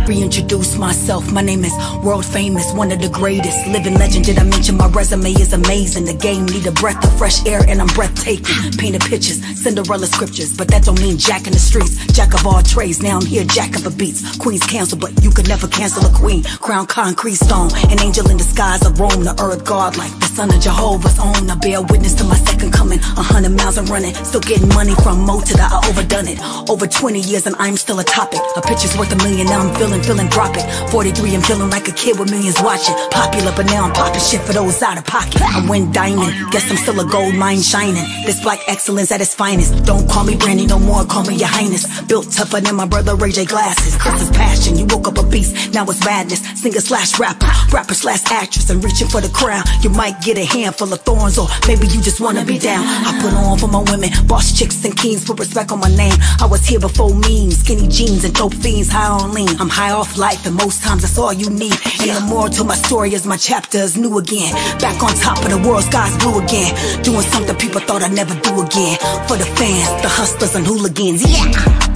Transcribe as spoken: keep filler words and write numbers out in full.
Reintroduce myself, my name is world famous, one of the greatest, living legend. Did I mention my resume is amazing? The game need a breath of fresh air and I'm breathtaking. Painted pictures, Cinderella scriptures, but that don't mean Jack in the streets. Jack of all trades, now I'm here, Jack of the beats. Queens cancel, but you could never cancel a queen. Crown concrete stone, an angel in disguise of Rome, the earth god like the son of Jehovah's own. I bear witness to my second coming, a hundred miles I'm running, still getting money from Mo to the I overdone it. Over twenty years and I'm still a topic. A picture's worth a million, now I'm feeling, feeling drop it. forty-three, I'm feeling like a kid with millions watching. Popular, but now I'm popping shit for those out of pocket. I went diamond, guess I'm still a gold mine shining. This black excellence at its finest. Don't call me Brandy no more, call me your highness. Built tougher than my brother Ray J Glasses. Chris is passion, you woke up a beast, now it's madness. Singer slash rapper, rapper slash actress, and reaching for the crown. You might get a handful of thorns, or maybe you just wanna be down. I put on for my women, boss chicks and kings, put respect on my name. I was here before memes, skinny jeans and dope fiends, high on lean. I'm high off life, and most times that's all you need. And the moral to my story is my chapter is new again. Back on top of the world, sky's blue again. Doing something people thought I'd never do again. For the fans, the hustlers and hooligans, yeah.